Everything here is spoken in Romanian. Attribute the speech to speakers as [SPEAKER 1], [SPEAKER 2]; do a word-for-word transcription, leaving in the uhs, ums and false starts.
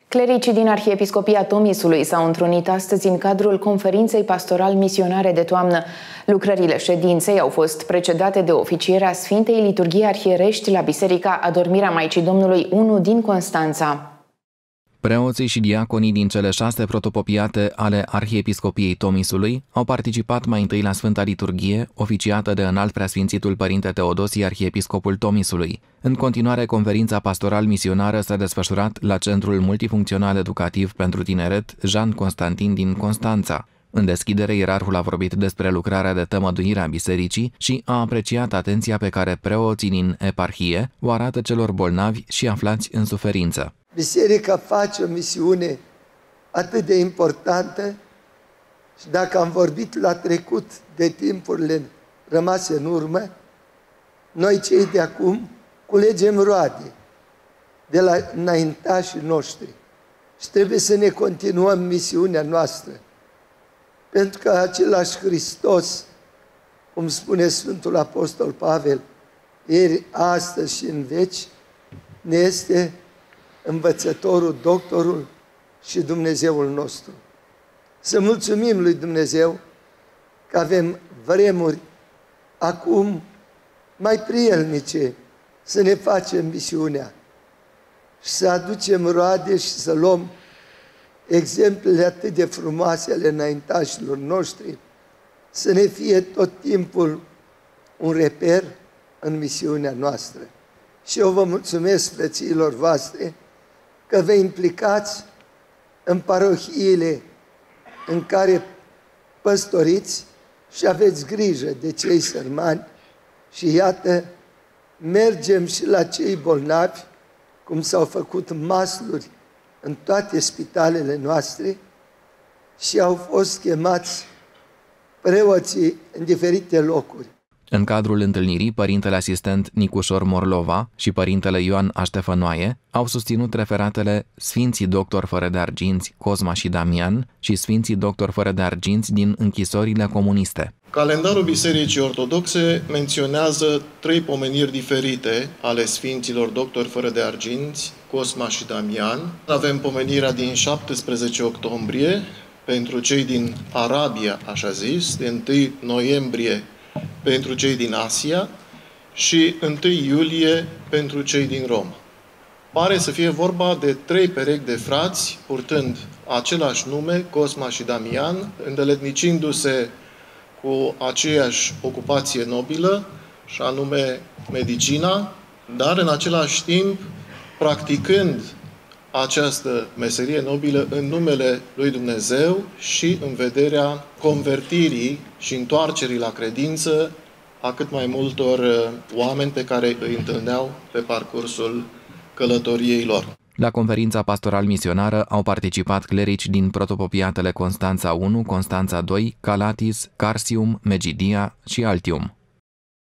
[SPEAKER 1] Clericii din Arhiepiscopia Tomisului s-au întrunit astăzi în cadrul conferinței pastoral-misionare de toamnă. Lucrările ședinței au fost precedate de oficierea Sfintei Liturghii Arhierești la Biserica Adormirea Maicii Domnului unu din Constanța.
[SPEAKER 2] Preoții și diaconii din cele șase protopopiate ale Arhiepiscopiei Tomisului au participat mai întâi la Sfânta Liturghie, oficiată de Înalt Preasfințitul Părinte Teodosie, Arhiepiscopul Tomisului. În continuare, conferința pastoral-misionară s-a desfășurat la Centrul Multifuncțional Educativ pentru Tineret Jean Constantin din Constanța. În deschidere, ierarhul a vorbit despre lucrarea de tămăduire a bisericii și a apreciat atenția pe care preoții din eparhie o arată celor bolnavi și aflați în suferință.
[SPEAKER 3] Biserica face o misiune atât de importantă și dacă am vorbit la trecut de timpurile rămase în urmă, noi cei de acum culegem roade de la înaintașii noștri și trebuie să ne continuăm misiunea noastră. Pentru că același Hristos, cum spune Sfântul Apostol Pavel, ieri, astăzi și în veci, ne este învățătorul, doctorul și Dumnezeul nostru. Să mulțumim lui Dumnezeu că avem vremuri acum mai prielnice să ne facem misiunea și să aducem roade și să luăm exemplele atât de frumoase ale înaintașilor noștri, să ne fie tot timpul un reper în misiunea noastră. Și eu vă mulțumesc, frățiilor voastre, că vă implicați în parohiile în care păstoriți și aveți grijă de cei sărmani și iată, mergem și la cei bolnavi, cum s-au făcut masluri în toate spitalele noastre și au fost chemați preoții în diferite locuri.
[SPEAKER 2] În cadrul întâlnirii, părintele asistent Nicușor Morlova și părintele Ioan Aștefănoaie au susținut referatele Sfinții Doctori fără de arginți Cosma și Damian și Sfinții Doctori fără de arginți din închisorile comuniste.
[SPEAKER 4] Calendarul Bisericii Ortodoxe menționează trei pomeniri diferite ale Sfinților Doctori fără de arginți Cosma și Damian. Avem pomenirea din șaptesprezece octombrie pentru cei din Arabia, așa zis, de întâi noiembrie pentru cei din Asia și întâi iulie pentru cei din Roma. Pare să fie vorba de trei perechi de frați purtând același nume, Cosma și Damian, îndeletnicindu-se cu aceeași ocupație nobilă, și anume medicina, dar în același timp practicând această meserie nobilă în numele lui Dumnezeu și în vederea convertirii și întoarcerii la credință a cât mai multor oameni pe care îi întâlneau pe parcursul călătoriei lor.
[SPEAKER 2] La conferința pastoral-misionară au participat clerici din protopopiatele Constanța unu, Constanța doi, Calatis, Carsium, Megidia și Altium.